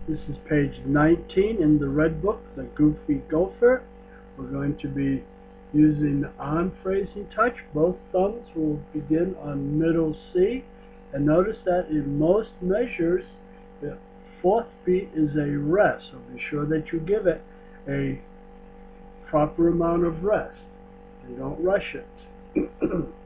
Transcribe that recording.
This is page 19 in the red book, The Goofy Gopher. We're going to be using the on phrasing touch. Both thumbs will begin on middle C. And notice that in most measures, the fourth beat is a rest. So be sure that you give it a proper amount of rest and don't rush it.